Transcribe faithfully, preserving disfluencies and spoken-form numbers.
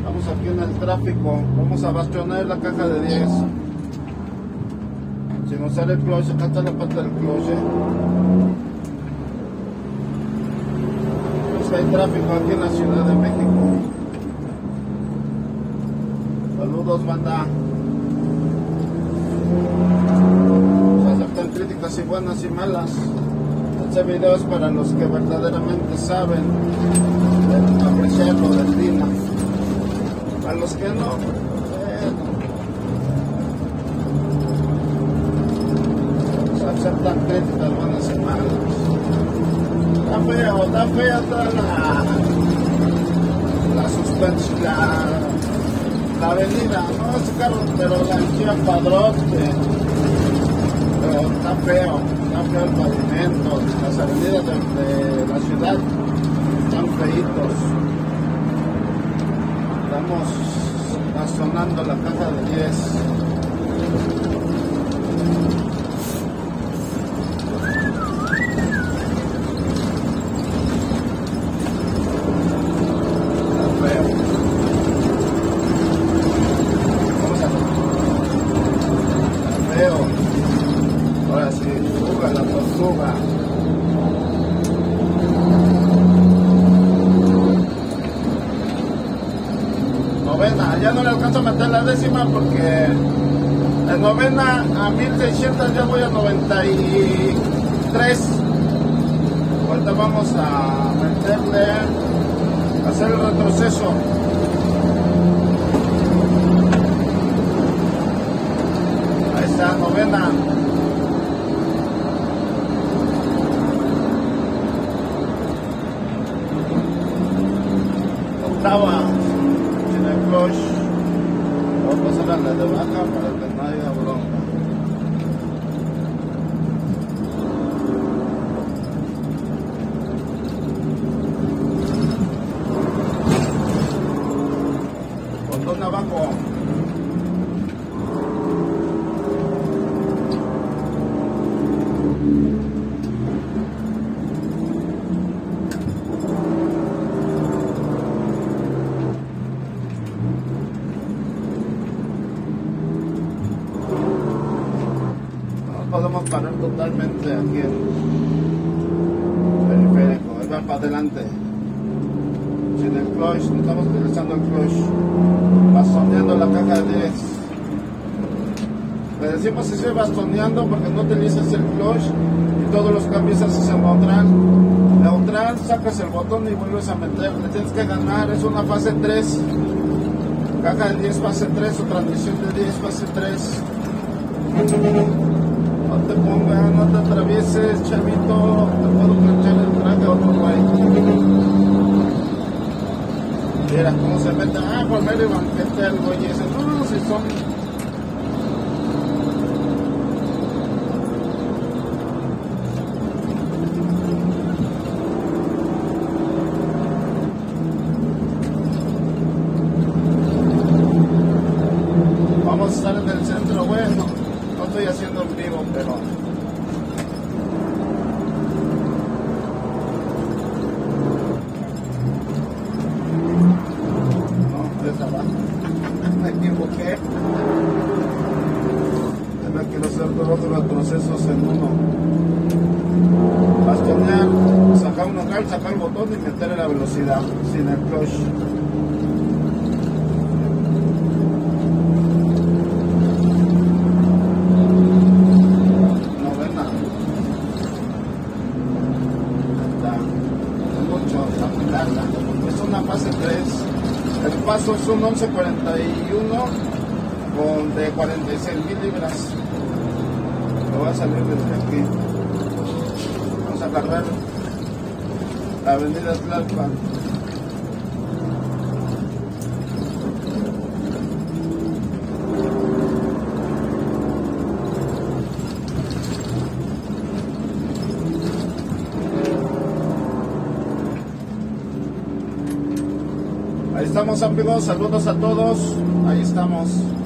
Estamos aquí en el tráfico. Vamos a bastionar la caja de diez. Si nos sale el clutch, acá está la pata del clutch. ¿eh? Pues hay tráfico aquí en la Ciudad de México. Saludos, banda. Se aceptan críticas y buenas y malas. Este video es para los que verdaderamente saben apreciar lo del Dina. A los que no, eh, se aceptan críticas buenas y malas. Está feo, está fea toda la, la suspensión, la, la avenida, no ese carro, pero la hinchilla padrote. Pero está feo, está feo el pavimento, las avenidas de, de la ciudad están feitos. Estamos bastonando la caja de diez. Está feo. Vamos a ver. Está feo. Ahora sí, fuga la tortuga. Novena, ya no le alcanzo a meter la décima porque en novena a mil seiscientos ya voy a noventa y tres. Ahorita vamos a meterle, a hacer el retroceso. Ahí está, novena. Octava. Clutch. Vamos a pasar a la de baja para que no haya bronca. Botón abajo. Podemos parar totalmente aquí en el periférico, ahí va para adelante sin el clutch, no estamos utilizando el clutch, bastoneando la caja de diez. Le decimos que estoy bastoneando porque no utilizas el clutch y todos los cambios haces el neutral. Neutral, sacas el botón y vuelves a meter, le tienes que ganar, es una fase tres, caja de diez fase tres o transmisión de diez fase tres. No te pongas, no te atravieses, chavito, te puedo planchar el traje a otro güey. Mira cómo se mete, ah, por medio y banquete el güey ese. No, no, si son... Vamos a estar en el centro, bueno. No estoy haciendo en vivo, pero no, esa va. Me equivoqué. Ahora quiero hacer dos retrocesos en uno. Bastonear, sacar un local, sacar el botón y meterle la velocidad sin el clutch. Es una fase tres. El paso es un once cuarenta y uno con de cuarenta y seis mil libras. Lo voy a salir desde aquí. Vamos a cargar la avenida Tlalpan. Ahí estamos, amigos, saludos a todos, ahí estamos.